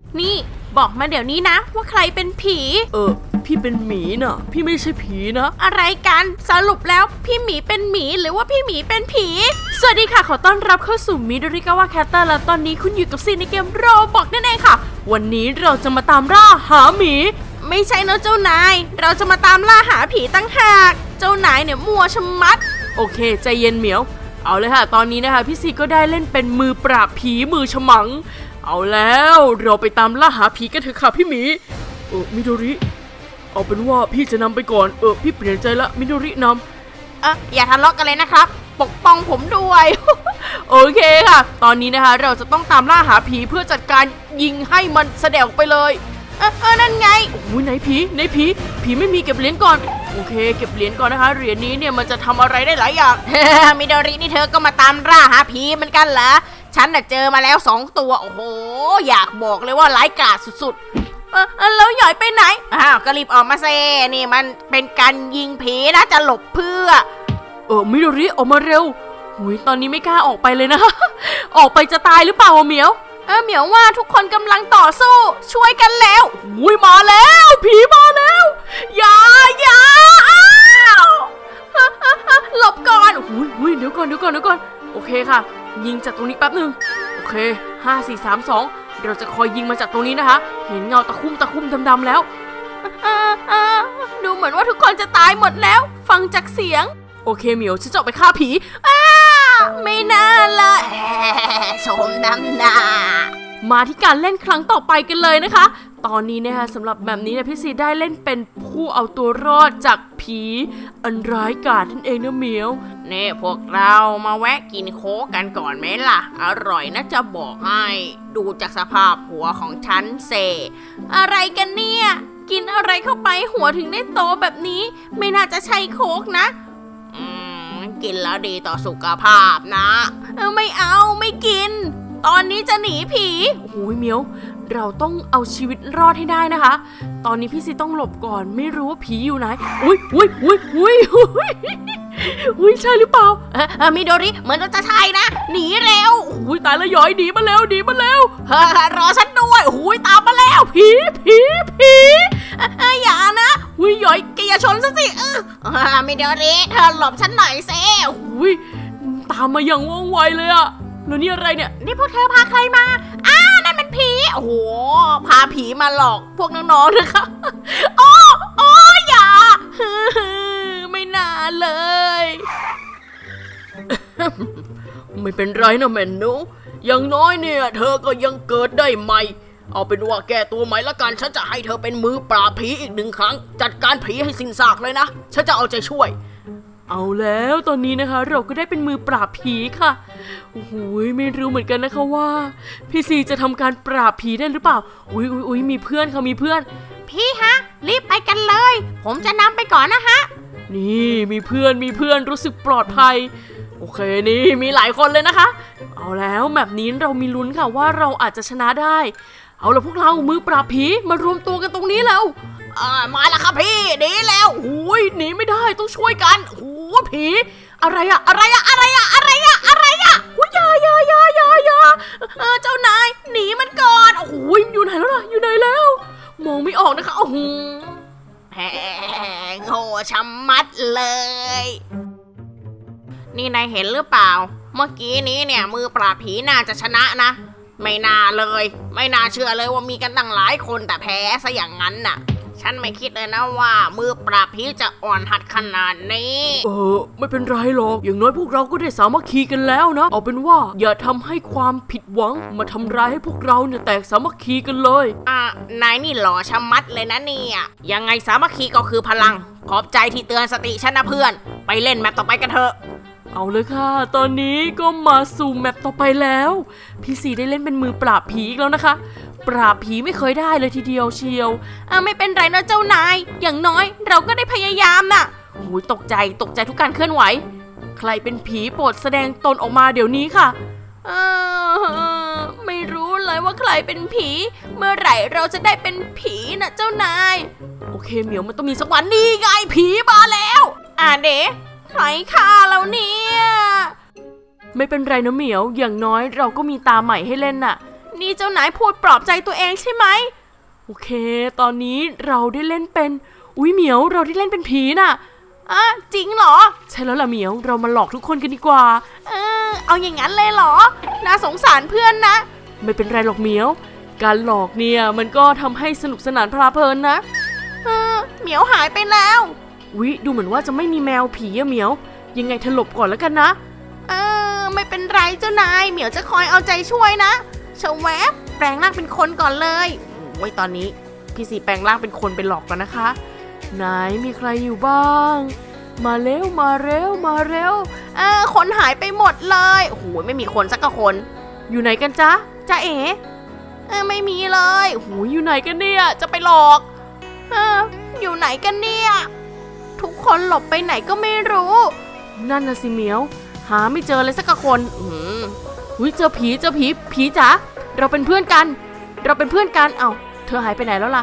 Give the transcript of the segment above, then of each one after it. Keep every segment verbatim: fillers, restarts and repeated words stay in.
นี่บอกมาเดี๋ยวนี้นะว่าใครเป็นผีเออพี่เป็นหมีน่ะพี่ไม่ใช่ผีนะอะไรกันสรุปแล้วพี่หมีเป็นหมีหรือว่าพี่หมีเป็นผีสวัสดีค่ะขอต้อนรับเข้าสู่มิโดริกาวะแคสเตอร์และตอนนี้คุณอยู่กับซีในเกมโรบอกนั่นเองค่ะวันนี้เราจะมาตามล่าหาหมีไม่ใช่นะเจ้านายเราจะมาตามล่าหาผีตั้งหากเจ้านายเนี่ยมัวชะมัดโอเคใจเย็นเหมียวเอาเลยค่ะตอนนี้นะคะพี่ซีก็ได้เล่นเป็นมือปราบผีมือฉมังเอาแล้วเราไปตามล่าหาผีกันเถอะค่ะพี่หมีเออมิโดริเอาเป็นว่าพี่จะนำไปก่อนเออพี่เปลี่ยนใจละมิโดรินำเอออย่าทะเลาะกันเลยนะครับปกป้องผมด้วยโอเคค่ะตอนนี้นะคะเราจะต้องตามล่าหาผีเพื่อจัดการยิงให้มันเสด็จไปเลยเออเออนั่นไงโอ้ยไหนผีไหนผีผีไม่มีเก็บเหรียญก่อนโอเคเก็บเหรียญก่อนนะคะเหรียญนี้เนี่ยมันจะทำอะไรได้หลายอย่างมิโดรินี่เธอก็มาตามล่าหาผีเหมือนกันเหรอฉันน่ะเจอมาแล้วสองตัวโอ้โหอยากบอกเลยว่าร้ายกาจสุดๆเออแล้วหย่อยไปไหนอ้าวก็รีบออกมาเซ่นี่มันเป็นการยิงผีนะจะหลบเพื่อเออมิโดริออกมาเร็วหุยตอนนี้ไม่กล้าออกไปเลยนะ ออกไปจะตายหรือเปล่าเหมียวเออเหมียวว่าทุกคนกำลังต่อสู้ช่วยกันแล้วหุยมาแล้วผีมาแล้วอย่าอย่าอ้าวหลบก่อนหุยหุยเดี๋ยวก่อนเดี๋ยวก่อนเดี๋ยวก่อนโอเคค่ะยิงจากตรงนี้แป๊บนึงโอเคห้า สี่ สาม สองเราจะคอยยิงมาจากตรงนี้นะคะเห็นเงาตะคุ่มตะคุ่มดำๆแล้วดูเหมือนว่าทุกคนจะตายหมดแล้วฟังจากเสียงโอเคเหมียวฉันจะไปฆ่าผีไม่น่าเลยชมน้ำหน้ามาที่การเล่นครั้งต่อไปกันเลยนะคะตอนนี้นะคะสำหรับแบบนี้เนี่ยพี่ซีได้เล่นเป็นผู้เอาตัวรอดจากผีอันร้ายกาจนั่นเองนะเหมียวนี่พวกเรามาแวะกินโค้กกันก่อนไหมล่ะอร่อยนะจะบอกให้ดูจากสภาพหัวของฉันเซอะไรกันเนี่ยกินอะไรเข้าไปหัวถึงได้โตแบบนี้ไม่น่าจะใช่โค้กนะอืมกินแล้วดีต่อสุขภาพนะเออไม่เอาไม่กินตอนนี้จะหนีผีโอ้ยเหมียวเราต้องเอาชีวิตรอดให้ได้นะคะตอนนี้พี่ซีต้องหลบก่อนไม่รู้ว่าผีอยู่ไหนอุ้ยอุ้ยอุ้ยอุ้ยอุ้ยใช่หรือเปล่าเออมิโดริเหมือนจะใช่นะหนีเร็วอุ้ยตายแล้วย้อยหนีมาแล้วหนีมาแล้วเฮ้ยรอฉันด้วยอุ้ยตามมาแล้วผีผีผีเอออย่านะอุ้ยย้อยแกอย่าชนซะสิเออมิโดริเธอหลบฉันหน่อยเซ่อุ้ยตามมาอย่างว่องไวเลยอะแล้วนี่อะไรเนี่ยนี่พวกเธอพาใครมาอ้านั่นเป็นผีโอ้โหพาผีมาหลอกพวกน้องๆนะคะโอ้โอ้อย่าไม่น่าเลยไม่เป็นไรนะแม่หนูอย่างน้อยเนี่ยเธอก็ยังเกิดได้ใหม่เอาเป็นว่าแก้ตัวใหม่ละกันฉันจะให้เธอเป็นมือปราบผีอีกหนึ่งครั้งจัดการผีให้สิ้นซากเลยนะฉันจะเอาใจช่วยเอาแล้วตอนนี้นะคะเราก็ได้เป็นมือปราบผีค่ะโอ้โหไม่รู้เหมือนกันนะคะว่าพี่ซีจะทำการปราบผีได้หรือเปล่าอุ้ยอุ้ยอุ้ยมีเพื่อนค่ะมีเพื่อนพี่ฮะรีบไปกันเลยผมจะนำไปก่อนนะฮะนี่มีเพื่อนมีเพื่อนรู้สึกปลอดภัยโอเคนี่มีหลายคนเลยนะคะเอาแล้วแบบนี้เรามีลุ้นค่ะว่าเราอาจจะชนะได้เอาละพวกเรามือปราบผีมารวมตัวกันตรงนี้แล้วมาแล้วครับพี่หนีแล้วโอ้ยหนีไม่ได้ต้องช่วยกันโอ้ผีอะไรอะอะไรอะอะไรอะอะไรอะอะไรอะโอ้ยยายายายายาเออเจ้านายหนีมันก่อนโอ้ยอยู่ไหนแล้วล่ะอยู่ไหนแล้วมองไม่ออกนะคะโอ้โหแหงโง่ชะมัดเลยนี่นายเห็นหรือเปล่าเมื่อกี้นี้เนี่ยมือปราบผีน่าจะชนะนะไม่น่าเลยไม่น่าเชื่อเลยว่ามีกันตั้งหลายคนแต่แพ้ซะอย่างนั้นน่ะฉันไม่คิดเลยนะว่ามือปราบผีจะอ่อนหัดขนาดนี้เออไม่เป็นไรหรอกอย่างน้อยพวกเราก็ได้สามัคคีกันแล้วนะเอาเป็นว่าอย่าทำให้ความผิดหวังมาทำร้ายให้พวกเราเนี่ยแตกสามัคคีกันเลยอ่ะนายนี่หล่อชะมัดเลยนะเนี่ยยังไงสามัคคีก็คือพลังขอบใจที่เตือนสติฉันนะเพื่อนไปเล่นแมปต่อไปกันเถอะเอาเลยค่ะตอนนี้ก็มาสู่แมปต่อไปแล้วพี่สีได้เล่นเป็นมือปราบผีอีกแล้วนะคะปราบผีไม่เคยได้เลยทีเดียวเชียวอ่ะไม่เป็นไรนะเจ้านายอย่างน้อยเราก็ได้พยายามน่ะโอ้ยตกใจตกใจทุกการเคลื่อนไหวใครเป็นผีโปรดแสดงตนออกมาเดี๋ยวนี้ค่ะเออไม่รู้เลยว่าใครเป็นผีเมื่อไหร่เราจะได้เป็นผีนะเจ้านายโอเคเหมียวมันต้องมีสักวันนี่ไงผีมาแล้วอ่ะเด็กใครฆ่าเราเนี่ยไม่เป็นไรนะเหมียวอย่างน้อยเราก็มีตาใหม่ให้เล่นน่ะนี่เจ้านายพูดปลอบใจตัวเองใช่ไหมโอเคตอนนี้เราได้เล่นเป็นอุ้ยเหมียวเราได้เล่นเป็นผีน่ะอ่ะจริงเหรอใช่แล้วล่ะเหมียวเรามาหลอกทุกคนกันดีกว่าเออเอาอย่างนั้นเลยเหรอน่าสงสารเพื่อนนะไม่เป็นไรหรอกเหมียวการหลอกเนี่ยมันก็ทำให้สนุกสนานเพลิดเพลินนะเออเหมียวหายไปแล้ววิดูเหมือนว่าจะไม่มีแมวผีอะเหมียวยังไงเธอหลบก่อนแล้วกันนะเออไม่เป็นไรเจ้านายเหมียวจะคอยเอาใจช่วยนะชวแวบแปลงร่างเป็นคนก่อนเลยโอ้ยตอนนี้พี่สีแปลงร่างเป็นคนไปหลอกกันนะคะไหนมีใครอยู่บ้างมาเร็วมาเร็วมาเร็วเออคนหายไปหมดเลยโอ้โหไม่มีคนสักคนอยู่ไหนกันจ๊ะจ๊ะเอ๋เออไม่มีเลยโอ้โหอยู่ไหนกันเนี่ยจะไปหลอกเอออยู่ไหนกันเนี่ยทุกคนหลบไปไหนก็ไม่รู้นั่นน่ะสิเหมียวหาไม่เจอเลยสักคนอืมอุ้ยเจอผีเจอผีผีจ๋าเราเป็นเพื่อนกันเราเป็นเพื่อนกันเอ้าเธอหายไปไหนแล้วล่ะ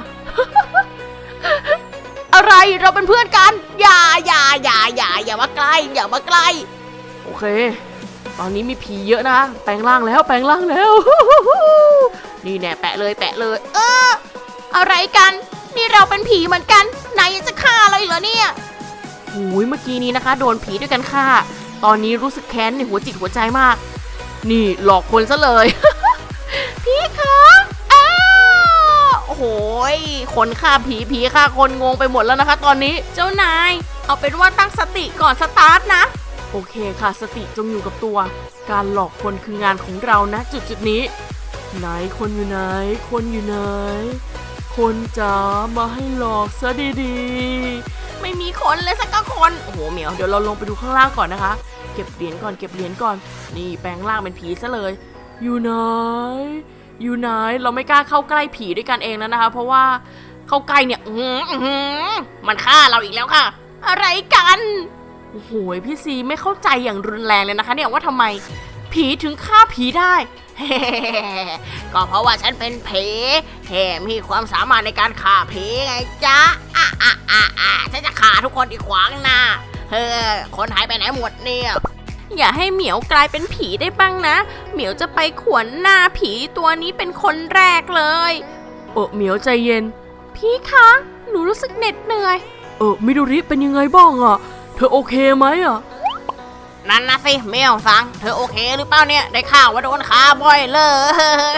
อะไรเราเป็นเพื่อนกันอย่าอย่าอย่าอย่าอย่ามาใกล้อย่ามาใกล้โอเคตอนนี้มีผีเยอะนะแปลงร่างแล้วแปลงร่างแล้วนี่แน่แปะเลยแปะเลยเอออะไรกันนี่เราเป็นผีเหมือนกันนายจะฆ่าอะไรเหรอเนี่ยโอ้ยเมื่อกี้นี้นะคะโดนผีด้วยกันฆ่าตอนนี้รู้สึกแค้นในหัวจิตหัวใจมากนี่หลอกคนซะเลยพี่คะอ้าโอ้โหคนฆ่าผีผีฆ่าคนงงไปหมดแล้วนะคะตอนนี้เจ้านายเอาเป็นว่าตั้งสติก่อนสตาร์ทนะโอเคค่ะสติจงอยู่กับตัวการหลอกคนคืองานของเรานะจุดจุดนี้ไหนคนอยู่ไหนคนอยู่ไหนคนจ๋ามาให้หลอกซะดีๆไม่มีคนเลยสักคนโอ้โหเหมียวเดี๋ยวเราลงไปดูข้างล่างก่อนนะคะเก็บเหรียญก่อนเก็บเหรียญก่อนนี่แปลงร่างเป็นผีซะเลยอยู่ไหนอยู่ไหนเราไม่กล้าเข้าใกล้ผีด้วยกันเองแล้วนะคะเพราะว่าเข้าใกล้เนี่ยมันฆ่าเราอีกแล้วค่ะอะไรกันโอ้โหพี่ซีไม่เข้าใจอย่างรุนแรงเลยนะคะเนี่ยว่าทำไมผีถึงฆ่าผีได้ก็เพราะว่าฉันเป็นผีแถมมีความสามารถในการฆ่าผีไงจ๊ะอ่ะอ่ะอ่ะอ่ะฉันจะฆ่าทุกคนที่ขวางหน้าเฮ้อคนหายไปไหนหมดเนี่ยอย่าให้เหมียวกลายเป็นผีได้บ้างนะเหมียวจะไปขวนหน้าผีตัวนี้เป็นคนแรกเลยเออเหมียวใจเย็นพี่คะหนูรู้สึกเหน็ดเหนื่อยเออมิโดริเป็นยังไงบ้างอ่ะเธอโอเคไหมอ่ะนั่นนะสิเมียวฟังเธอโอเคหรือเปล่าเนี่ยได้ข่าวว่าโดนฆ่าบ่อยเลย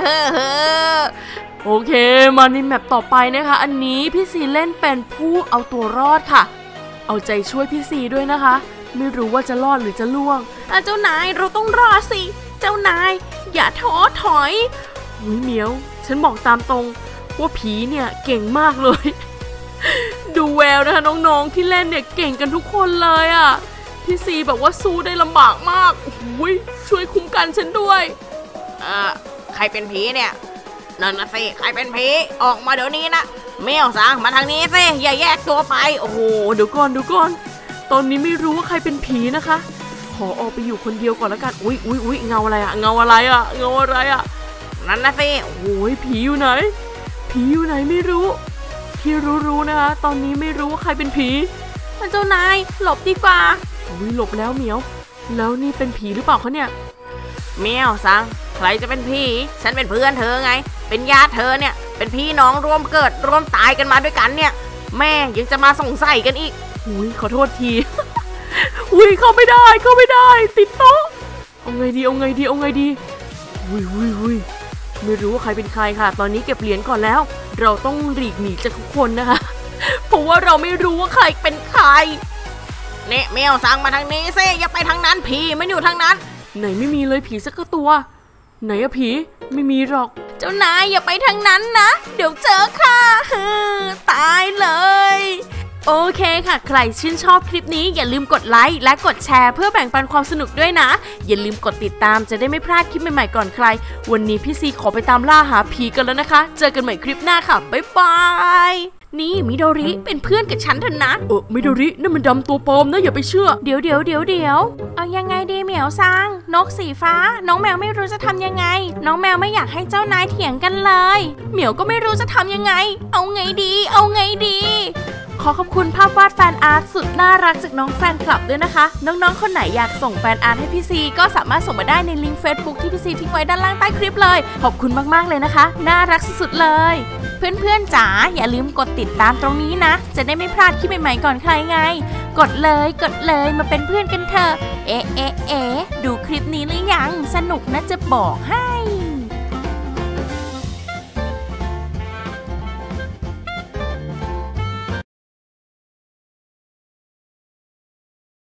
โอเคมาในแมปต่อไปนะคะอันนี้พี่ซีเล่นเป็นผู้เอาตัวรอดค่ะเอาใจช่วยพี่ซีด้วยนะคะไม่รู้ว่าจะรอดหรือจะล่วงอ่ะเจ้านายเราต้องรอดสิเจ้านายอย่าท้อถอยหุยเหมียวฉันบอกตามตรงว่าผีเนี่ยเก่งมากเลยดูแววนะคะน้องๆที่เล่นเนี่ยเก่งกันทุกคนเลยอ่ะพี่ซีแบบว่าสู้ได้ลำบากมากโอ้ยช่วยคุ้มกันฉันด้วยอ่าใครเป็นผีเนี่ยนั่นนะสิใครเป็นผีออกมาเดี๋ยวนี้นะเมียวสั่งมาทางนี้สิอย่าแยกตัวไปโอ้โหเดี๋ยวก่อนเดี๋ยวก่อนตอนนี้ไม่รู้ว่าใครเป็นผีนะคะขอออกไปอยู่คนเดียวก่อนแล้วกันอุ้ยอุ้ยอุ้ยเงาอะไรอะเงาอะไรอะเงาอะไรอะนั่นนะสิโอ้ยผีอยู่ไหนผีอยู่ไหนไม่รู้ที่รู้ๆนะคะตอนนี้ไม่รู้ว่าใครเป็นผีเจ้านายหลบดีกว่าอุ้ยหลบแล้วเหมียวแล้วนี่เป็นผีหรือเปล่าคะเนี่ยเมียวสั่งใครจะเป็นผีฉันเป็นเพื่อนเธอไงเป็นญาติเธอเนี่ยเป็นพี่น้องร่วมเกิดร่วมตายกันมาด้วยกันเนี่ยแม่ยังจะมาสงสัยกันอีกอุ้ยขอโทษทีอุ้ยเข้าไม่ได้เข้าไม่ได้ติดโต๊ะเอาไงดีเอาไงดีเอาไงดีอุ้ยอุ้ยอุ้ยไม่รู้ว่าใครเป็นใครค่ะตอนนี้เก็บเหรียญก่อนแล้วเราต้องหลีกหนีจากทุกคนนะคะเพราะว่าเราไม่รู้ว่าใครเป็นใครเนี่ยเมียวสั่งมาทางนี้ซิอย่าไปทางนั้นผีมันอยู่ทางนั้นไหนไม่มีเลยผีสักตัวไหนอะผีไม่มีหรอกเจ้านายอย่าไปทางนั้นนะเดี๋ยวเจอค่ะตายเลยโอเคค่ะใครชื่นชอบคลิปนี้อย่าลืมกดไลค์และกดแชร์เพื่อแบ่งปันความสนุกด้วยนะอย่าลืมกดติดตามจะได้ไม่พลาดคลิปใหม่ๆก่อนใครวันนี้พี่ซีขอไปตามล่าหาผีกันแล้วนะคะเจอกันใหม่คลิปหน้าค่ะบ๊ายบายนี่มิโดริเป็นเพื่อนกับฉันเถอะนะเออมิโดรินั่นมันดำตัวปลอมนะอย่าไปเชื่อเดี๋ยวเดี๋ยวเดี๋ยวเดี๋ยวเอายังไงดีเหมียวซังนกสีฟ้าน้องแมวไม่รู้จะทำยังไงน้องแมวไม่อยากให้เจ้านายเถียงกันเลยเหมียวก็ไม่รู้จะทำยังไงเอาไงดีเอาไงดีขอขอบคุณภาพวาดแฟนอาร์ตสุดน่ารักจากน้องแฟนคลับด้วยนะคะน้องๆคนไหนอยากส่งแฟนอาร์ตให้พี่ซีก็สามารถส่งมาได้ในลิงก์ Facebook ที่พี่ซีทิ้งไว้ด้านล่างใต้คลิปเลยขอบคุณมากๆเลยนะคะน่ารักสุดๆเลยเพื่อนๆจ๋าอย่าลืมกดติดตามตรงนี้นะจะได้ไม่พลาดคลิปใหม่ๆก่อนใครไงกดเลยกดเลยมาเป็นเพื่อนกันเถอะเอ๊ะเอ๊ะเอ๊ะดูคลิปนี้หรือยังสนุกนะจะบอกให้